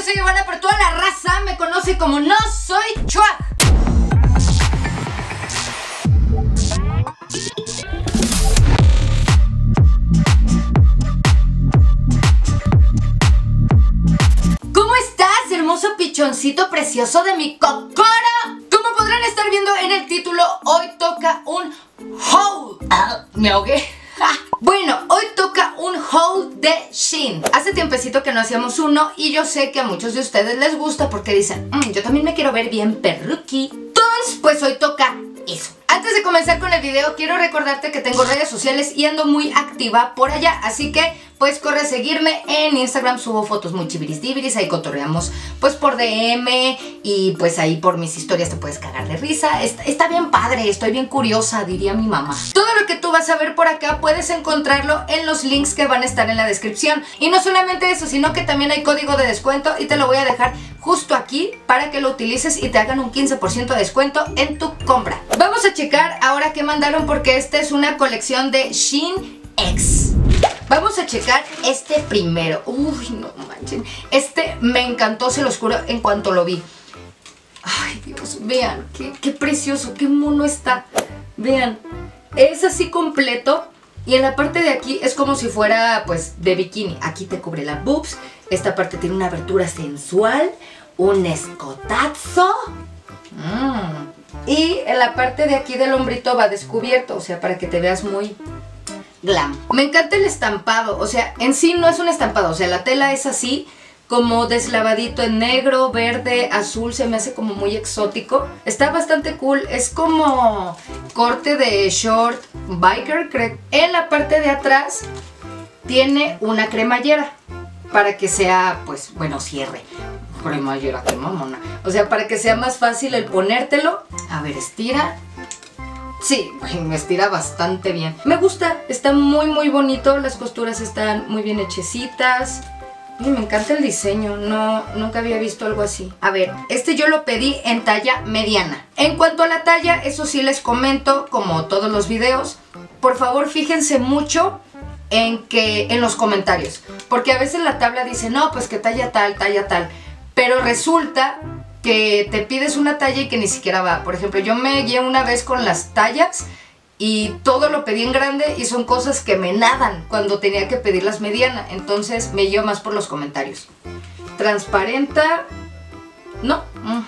soy Ivana, pero toda la raza me conoce como No Soy Chuag. ¿Cómo estás, hermoso pichoncito precioso de mi cocoro? Como podrán estar viendo en el título, hoy toca un haul. Me ahogué. Bueno, hoy toca un haul de Shein. Hace tiempecito que no hacíamos uno y yo sé que a muchos de ustedes les gusta porque dicen, yo también me quiero ver bien perruqui. Entonces, pues hoy toca eso. Antes de comenzar con el video, quiero recordarte que tengo redes sociales y ando muy activa por allá, así que pues corre a seguirme. En Instagram subo fotos muy chiviris, ahí cotorreamos pues por DM y pues ahí por mis historias te puedes cagar de risa. Está bien padre, estoy bien curiosa, diría mi mamá. Todo lo que tú vas a ver por acá puedes encontrarlo en los links que van a estar en la descripción. Y no solamente eso, sino que también hay código de descuento y te lo voy a dejar justo aquí para que lo utilices y te hagan un 15% de descuento en tu compra. Vamos a checar ahora qué mandaron porque esta es una colección de Shein X. Vamos a checar este primero. Uy, no manchen. Este me encantó, se los juro, en cuanto lo vi. Ay, Dios, vean, qué precioso, qué mono está. Vean, es así completo. Y en la parte de aquí es como si fuera, pues, de bikini. Aquí te cubre la boobs. Esta parte tiene una abertura sensual. Un escotazo. Y en la parte de aquí del hombrito va descubierto. O sea, para que te veas muy glam. Me encanta el estampado. O sea, en sí no es un estampado. O sea, la tela es así, como deslavadito en negro, verde, azul. Se me hace como muy exótico. Está bastante cool. Es como corte de short biker, creo. En la parte de atrás tiene una cremallera para que sea, pues, bueno, cierre. Cremallera, qué mamona. O sea, para que sea más fácil el ponértelo. A ver, estira. Sí, me estira bastante bien. Me gusta, está muy bonito. Las costuras están muy bien hechecitas. Y me encanta el diseño, nunca había visto algo así. A ver, este yo lo pedí en talla mediana. En cuanto a la talla, eso sí les comento, como todos los videos, por favor fíjense mucho en los comentarios. Porque a veces la tabla dice, no, pues que talla tal. Pero resulta que te pides una talla y que ni siquiera va. Por ejemplo, yo me guié una vez con las tallas y todo lo pedí en grande y son cosas que me nadan cuando tenía que pedirlas mediana. Entonces me guío más por los comentarios. Transparenta. No.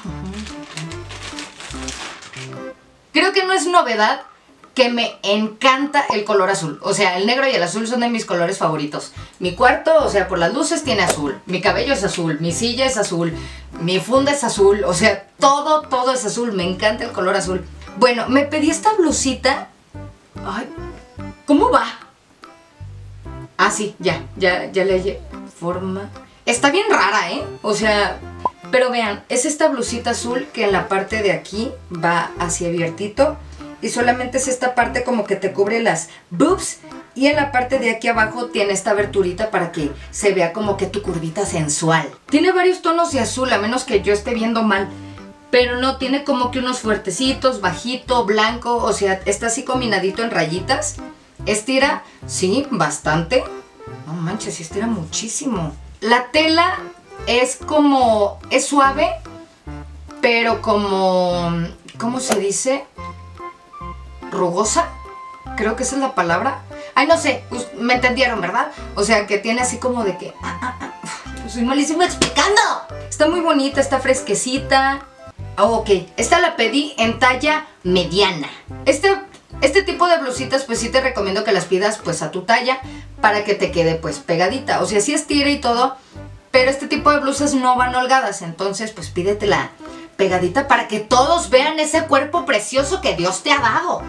Creo que no es novedad que me encanta el color azul. O sea, el negro y el azul son de mis colores favoritos. Mi cuarto, o sea, por las luces tiene azul. Mi cabello es azul, mi silla es azul, mi funda es azul. O sea, todo es azul. Me encanta el color azul. Bueno, me pedí esta blusita. Ay, ¿cómo va? Ah, sí, ya le hallé forma. Está bien rara, ¿eh? O sea, pero vean, es esta blusita azul que en la parte de aquí va hacia abiertito. Y solamente es esta parte como que te cubre las boobs. Y en la parte de aquí abajo tiene esta aberturita para que se vea como que tu curvita sensual. Tiene varios tonos de azul, a menos que yo esté viendo mal. Pero no, tiene como que unos fuertecitos, bajito, blanco. O sea, está así combinadito en rayitas. Estira, sí, bastante. No manches, sí estira muchísimo. La tela es como, es suave, pero como, ¿cómo se dice? Rugosa, creo que esa es la palabra. Ay, no sé, pues, me entendieron, ¿verdad? O sea, que tiene así como de que soy malísima explicando. Está muy bonita, está fresquecita. Ok, esta la pedí en talla mediana. Este tipo de blusitas pues sí te recomiendo que las pidas pues a tu talla para que te quede pues pegadita. O sea, sí estira y todo, pero este tipo de blusas no van holgadas. Entonces pues pídetela pegadita para que todos vean ese cuerpo precioso que Dios te ha dado.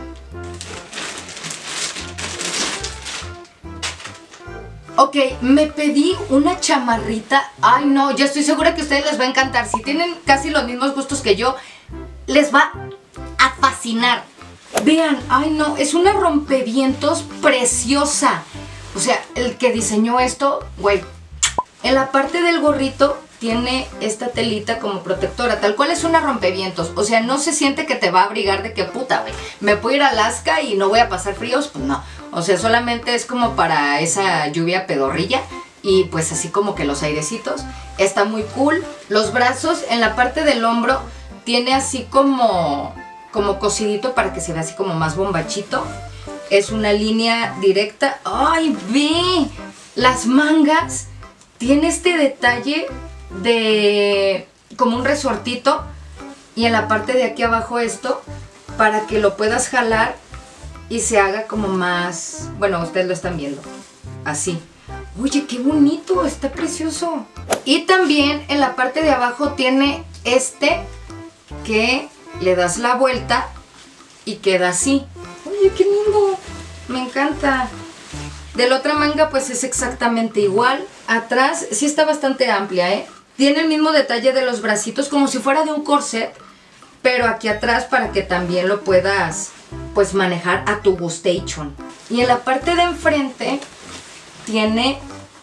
Ok, me pedí una chamarrita. Ay no, yo estoy segura que a ustedes les va a encantar. Si tienen casi los mismos gustos que yo, les va a fascinar. Vean, ay no, es una rompevientos preciosa. O sea, el que diseñó esto, güey. En la parte del gorrito tiene esta telita como protectora, tal cual es una rompevientos. O sea, no se siente que te va a abrigar de que puta, güey, me puedo ir a Alaska y no voy a pasar fríos, pues no. O sea, solamente es como para esa lluvia pedorrilla. y pues así como que los airecitos. Está muy cool. Los brazos en la parte del hombro tiene así como cosidito para que se vea así como más bombachito. Es una línea directa. ¡Ay, ve! Las mangas tiene este detalle de como un resortito, y en la parte de aquí abajo esto, para que lo puedas jalar y se haga como más... Bueno, ustedes lo están viendo. Así. Oye, qué bonito, está precioso. Y también en la parte de abajo tiene este que le das la vuelta y queda así. Oye, qué lindo. Me encanta. De la otra manga pues es exactamente igual. Atrás sí está bastante amplia, ¿eh? Tiene el mismo detalle de los bracitos, como si fuera de un corset, pero aquí atrás para que también lo puedas pues manejar a tu gustation. Y en la parte de enfrente tiene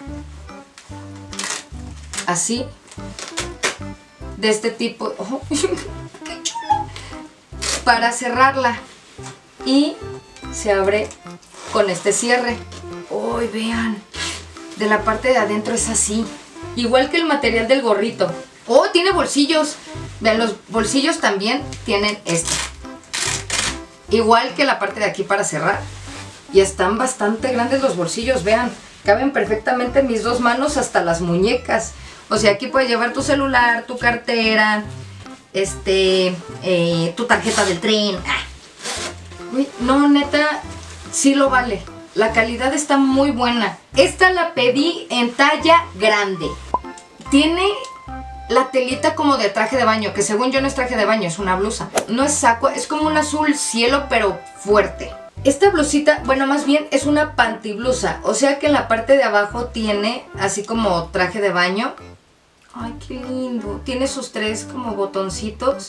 así, de este tipo. ¡Oh, qué chula! Para cerrarla, y se abre con este cierre. ¡Uy, vean! De la parte de adentro es así, igual que el material del gorrito. ¡Oh, tiene bolsillos! Vean, los bolsillos también tienen esto, igual que la parte de aquí para cerrar. Y están bastante grandes los bolsillos, vean. Caben perfectamente mis dos manos hasta las muñecas. O sea, aquí puedes llevar tu celular, tu cartera, tu tarjeta del tren. Uy, no, neta, sí lo vale. La calidad está muy buena. Esta la pedí en talla grande. Tiene la telita como de traje de baño, que según yo no es traje de baño, es una blusa. No es saco, es como un azul cielo, pero fuerte. Esta blusita, bueno, más bien es una pantiblusa, o sea que en la parte de abajo tiene así como traje de baño. Ay, qué lindo. Tiene sus tres como botoncitos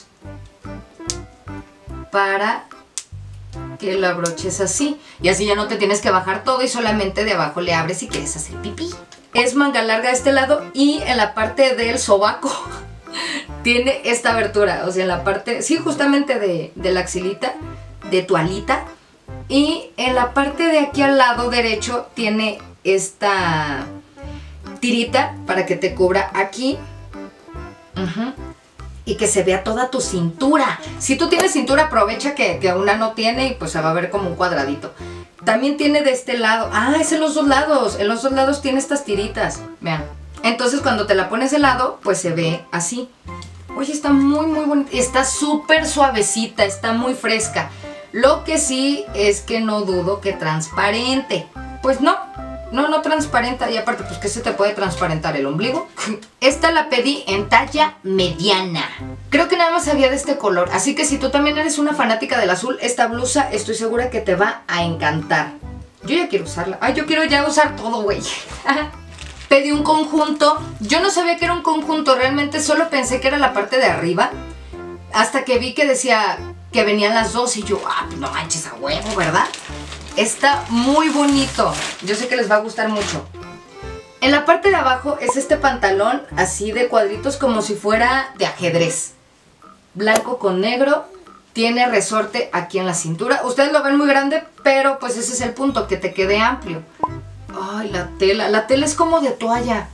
para que lo abroches así. Y así ya no te tienes que bajar todo y solamente de abajo le abres si quieres hacer pipí. Es manga larga de este lado, y en la parte del sobaco tiene esta abertura. O sea, en la parte, sí, justamente de la axilita, de tu alita. Y en la parte de aquí al lado derecho tiene esta tirita para que te cubra aquí. Y que se vea toda tu cintura. Si tú tienes cintura, aprovecha que una no tiene y pues se va a ver como un cuadradito. También tiene de este lado. Ah, es en los dos lados. En los dos lados tiene estas tiritas. Vean. Entonces cuando te la pones de lado, pues se ve así. Oye, está muy muy bonita. Está súper suavecita, está muy fresca. Lo que sí es que no dudo que transparente. Pues no transparenta. Y aparte, pues que se te puede transparentar el ombligo. Esta la pedí en talla mediana. Creo que nada más había de este color. Así que si tú también eres una fanática del azul, esta blusa estoy segura que te va a encantar. Yo ya quiero usarla. Ay, yo quiero ya usar todo, güey. Pedí un conjunto. Yo no sabía que era un conjunto. Realmente solo pensé que era la parte de arriba. Hasta que vi que decía que venían las dos y yo, pues no manches, a huevo, ¿verdad? Está muy bonito. Yo sé que les va a gustar mucho. En la parte de abajo es este pantalón así de cuadritos como si fuera de ajedrez. Blanco con negro. Tiene resorte aquí en la cintura. Ustedes lo ven muy grande, pero pues ese es el punto, que te quede amplio. Ay, la tela. La tela es como de toalla.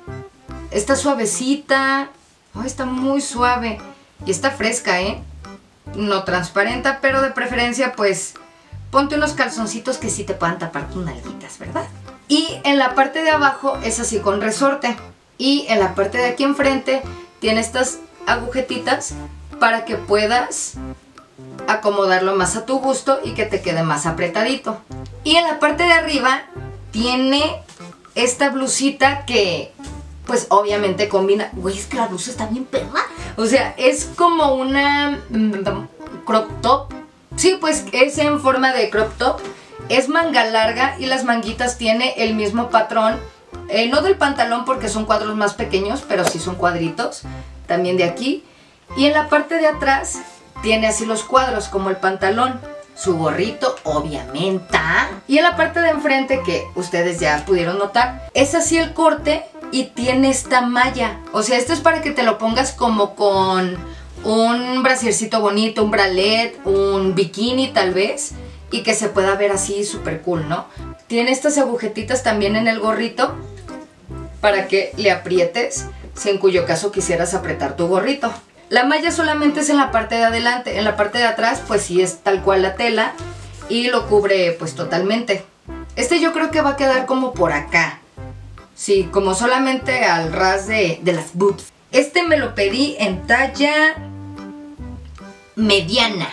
Está suavecita. Ay, está muy suave. Y está fresca, ¿eh? No transparenta, pero de preferencia pues ponte unos calzoncitos que sí te puedan tapar tus nalguitas, ¿verdad? Y en la parte de abajo es así con resorte. Y en la parte de aquí enfrente tiene estas agujetitas para que puedas acomodarlo más a tu gusto y que te quede más apretadito. Y en la parte de arriba tiene esta blusita que pues obviamente combina. Güey, es que la blusa está bien perra. O sea, es como una crop top. Sí, pues es en forma de crop top. Es manga larga y las manguitas tiene el mismo patrón. No del pantalón porque son cuadros más pequeños, pero sí son cuadritos. También de aquí. Y en la parte de atrás tiene así los cuadros como el pantalón. Su gorrito, obviamente. Y en la parte de enfrente, que ustedes ya pudieron notar, es así el corte y tiene esta malla. O sea, esto es para que te lo pongas como con un brasiercito bonito, un bralette, un bikini tal vez, y que se pueda ver así súper cool, ¿no? Tiene estas agujetitas también en el gorrito para que le aprietes si en cuyo caso quisieras apretar tu gorrito. La malla solamente es en la parte de adelante, en la parte de atrás pues sí es tal cual la tela y lo cubre pues totalmente. Este yo creo que va a quedar como por acá, sí, como solamente al ras de las boobs. Este me lo pedí en talla mediana.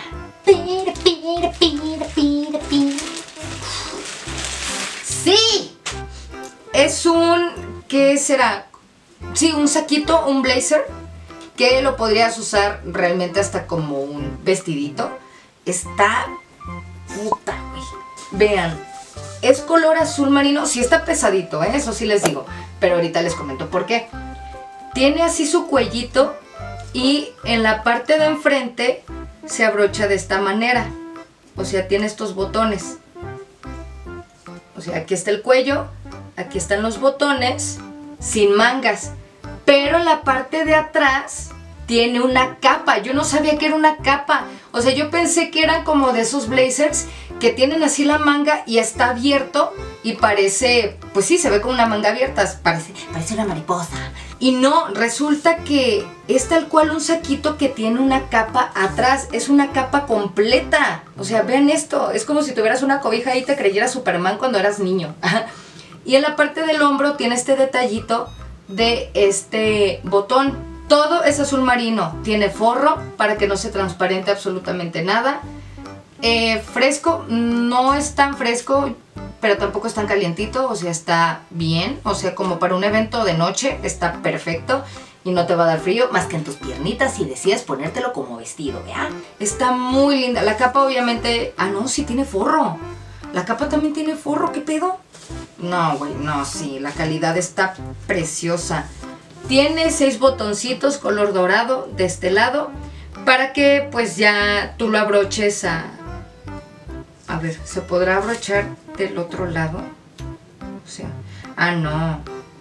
¡Sí! Es un... ¿qué será? Sí, un saquito, un blazer, que lo podrías usar realmente hasta como un vestidito. Está... puta, güey. Vean, es color azul marino. Sí está pesadito, eso sí les digo. Pero ahorita les comento por qué. Tiene así su cuellito y en la parte de enfrente se abrocha de esta manera. O sea, tiene estos botones. O sea, aquí está el cuello, aquí están los botones, sin mangas. Pero en la parte de atrás tiene una capa. Yo no sabía que era una capa. O sea, yo pensé que eran como de esos blazers que tienen así la manga y está abierto y parece, pues sí, se ve como una manga abierta, parece una mariposa. Y no, resulta que es tal cual un saquito que tiene una capa atrás, es una capa completa. O sea, vean esto, es como si tuvieras una cobija y te creyeras Superman cuando eras niño. Y en la parte del hombro tiene este detallito de este botón. Todo es azul marino, tiene forro para que no se transparente absolutamente nada. Fresco, no es tan fresco, pero tampoco es tan calientito, o sea, está bien. O sea, como para un evento de noche está perfecto y no te va a dar frío más que en tus piernitas si decides ponértelo como vestido, ¿vea? Está muy linda. La capa obviamente... ah, no, sí tiene forro. La capa también tiene forro, ¿qué pedo? No, güey, no, sí, la calidad está preciosa. Tiene 6 botoncitos color dorado de este lado para que pues ya tú lo abroches a... a ver, ¿se podrá abrochar del otro lado? O sea, ah, no.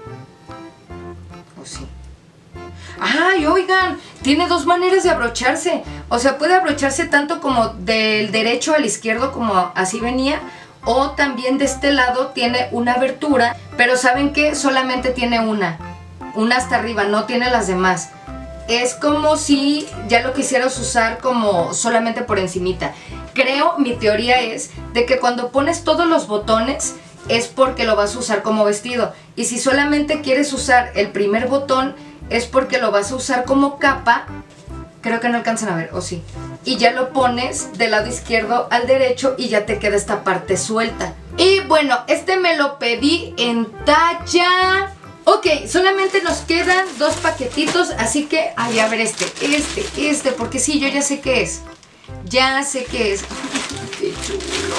¿O sí? ¡Ay, oigan! Tiene 2 maneras de abrocharse. O sea, puede abrocharse tanto como del derecho al izquierdo como así venía, o también de este lado tiene una abertura, pero ¿saben qué? Solamente tiene una hasta arriba, no tiene las demás. Es como si ya lo quisieras usar como solamente por encimita. Creo, mi teoría es de que cuando pones todos los botones es porque lo vas a usar como vestido. Y si solamente quieres usar el primer botón es porque lo vas a usar como capa. Creo que no alcanzan a ver, o sí. Y ya lo pones del lado izquierdo al derecho y ya te queda esta parte suelta. Y bueno, este me lo pedí en talla... ok, solamente nos quedan 2 paquetitos, así que... ay, a ver este, porque sí, yo ya sé qué es. Ya sé qué es. ¡Qué chulo!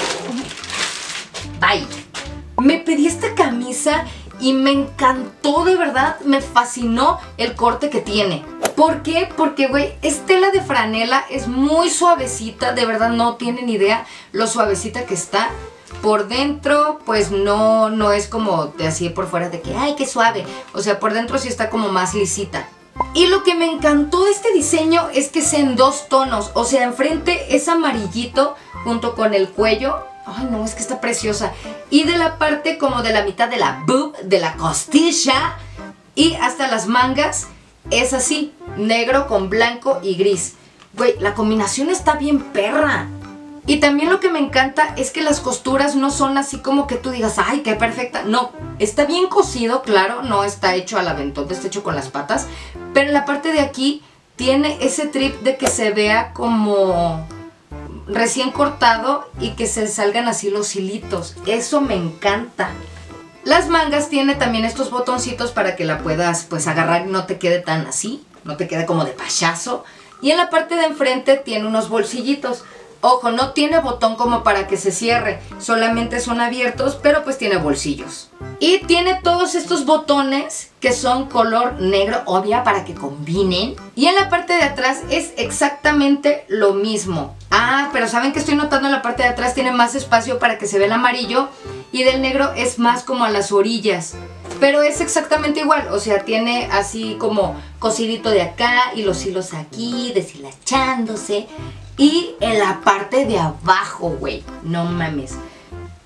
Bye. Me pedí esta camisa y me encantó, de verdad, me fascinó el corte que tiene. ¿Por qué? Porque, güey, es tela de franela, es muy suavecita, de verdad no tienen idea lo suavecita que está. Por dentro, pues no es como de así por fuera de que, ay, qué suave. O sea, por dentro sí está como más lisita. Y lo que me encantó de este diseño es que es en 2 tonos. O sea, enfrente es amarillito junto con el cuello. Ay, no, es que está preciosa. Y de la parte como de la mitad de la boob, de la costilla y hasta las mangas es así, negro con blanco y gris. Güey, la combinación está bien perra. Y también lo que me encanta es que las costuras no son así como que tú digas, ay, qué perfecta. No, está bien cosido, claro, no está hecho al aventón, está hecho con las patas. Pero en la parte de aquí tiene ese trip de que se vea como recién cortado y que se salgan así los hilitos. Eso me encanta. Las mangas tiene también estos botoncitos para que la puedas pues agarrar y no te quede tan así, no te quede como de payaso. Y en la parte de enfrente tiene unos bolsillitos. Ojo, no tiene botón como para que se cierre, solamente son abiertos, pero pues tiene bolsillos. Y tiene todos estos botones que son color negro, obvia, para que combinen. Y en la parte de atrás es exactamente lo mismo. Ah, pero ¿saben qué estoy notando? En la parte de atrás tiene más espacio para que se vea el amarillo y del negro es más como a las orillas. Pero es exactamente igual, o sea, tiene así como cosidito de acá y los hilos aquí, deshilachándose. Y en la parte de abajo, güey, no mames.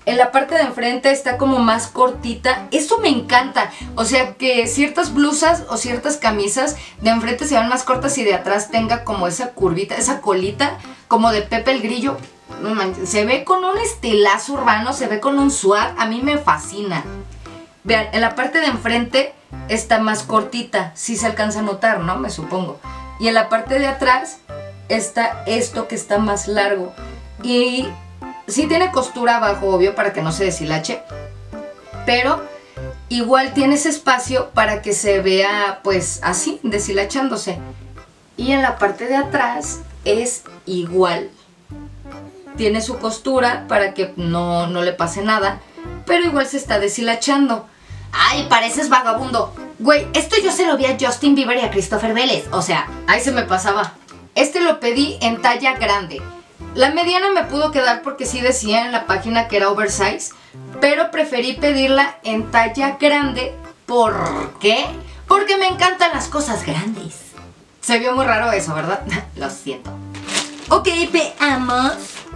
En la parte de enfrente está como más cortita. Eso me encanta. O sea, que ciertas blusas o ciertas camisas de enfrente se vean más cortas y de atrás tenga como esa curvita, esa colita, como de Pepe el Grillo. No manches, se ve con un estilazo urbano, se ve con un swag. A mí me fascina. Vean, en la parte de enfrente está más cortita. Sí se alcanza a notar, ¿no? Me supongo. Y en la parte de atrás está esto que está más largo. Y sí tiene costura abajo, obvio, para que no se deshilache, pero igual tiene ese espacio para que se vea pues así, deshilachándose. Y en la parte de atrás es igual. Tiene su costura para que no le pase nada, pero igual se está deshilachando. ¡Ay, pareces vagabundo! Güey, esto yo se lo vi a Justin Bieber y a Christopher Vélez. O sea, ahí se me pasaba. Este lo pedí en talla grande. La mediana me pudo quedar porque sí decía en la página que era oversize, pero preferí pedirla en talla grande. ¿Por qué? Porque me encantan las cosas grandes. Se vio muy raro eso, ¿verdad? Lo siento. Ok, veamos.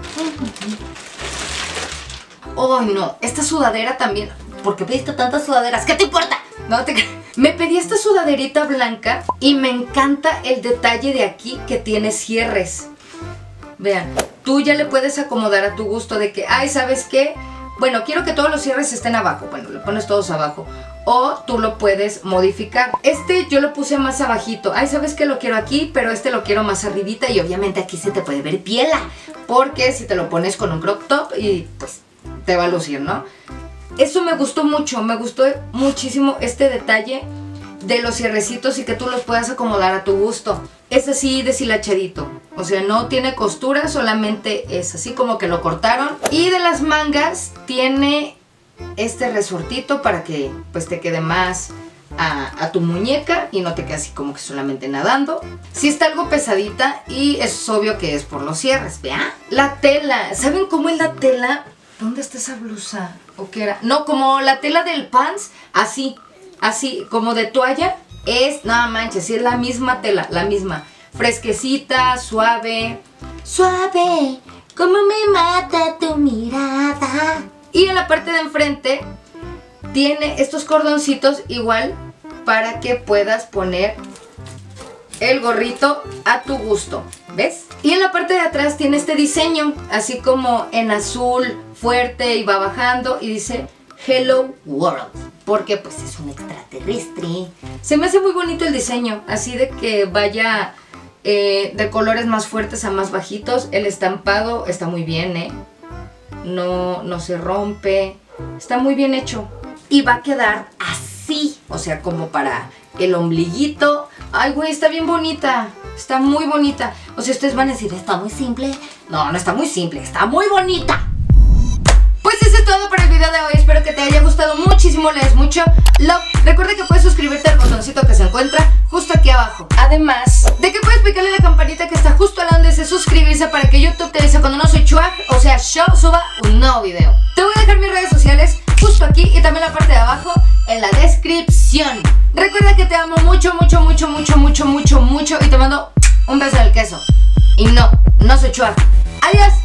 Ay, no, esta sudadera también. ¿Por qué pediste tantas sudaderas? ¿Qué te importa? No te... Me pedí esta sudaderita blanca y me encanta el detalle de aquí que tiene cierres. Vean, tú ya le puedes acomodar a tu gusto de que, ay, ¿sabes qué? Bueno, quiero que todos los cierres estén abajo. Bueno, le pones todos abajo. O tú lo puedes modificar. Este yo lo puse más abajito. Ay, ¿sabes qué? Lo quiero aquí, pero este lo quiero más arribita. Y obviamente aquí se te puede ver piela. Porque si te lo pones con un crop top y pues te va a lucir, ¿no? Eso me gustó mucho. Me gustó muchísimo este detalle de los cierrecitos y que tú los puedas acomodar a tu gusto. Es así deshilachadito, o sea, no tiene costura, solamente es así como que lo cortaron. Y de las mangas tiene este resortito para que pues te quede más a tu muñeca y no te quede así como que solamente nadando. Sí está algo pesadita y es obvio que es por los cierres, ¿vean? La tela, ¿saben cómo es la tela? ¿Dónde está esa blusa? ¿O qué era? No, como la tela del pants, así como de toalla. Es, no manches, sí es la misma tela, la misma. Fresquecita, suave. Suave, como me mata tu mirada. Y en la parte de enfrente tiene estos cordoncitos igual para que puedas poner el gorrito a tu gusto, ¿ves? Y en la parte de atrás tiene este diseño, así como en azul fuerte y va bajando y dice Hello World, porque pues es un extraterrestre. Se me hace muy bonito el diseño, así de que vaya de colores más fuertes a más bajitos. El estampado está muy bien, no se rompe, está muy bien hecho. Y va a quedar así, o sea, como para el ombliguito. Ay, güey, está bien bonita, está muy bonita. O sea, ustedes van a decir, ¿está muy simple? No, no está muy simple, está muy bonita. Pues eso es todo para el video de hoy. Espero que te haya gustado muchísimo, le des mucho love. Recuerda que puedes suscribirte al botoncito que se encuentra justo aquí abajo. Además de que puedes picarle la campanita que está justo al lado donde dice suscribirse para que YouTube te avise cuando no soy chuac, o sea, yo suba un nuevo video. Te voy a dejar mis redes sociales justo aquí y también en la parte de abajo en la descripción. Recuerda que te amo mucho, mucho, mucho, mucho, mucho, mucho, mucho y te mando un beso en el queso. Y no soy chuac. Adiós.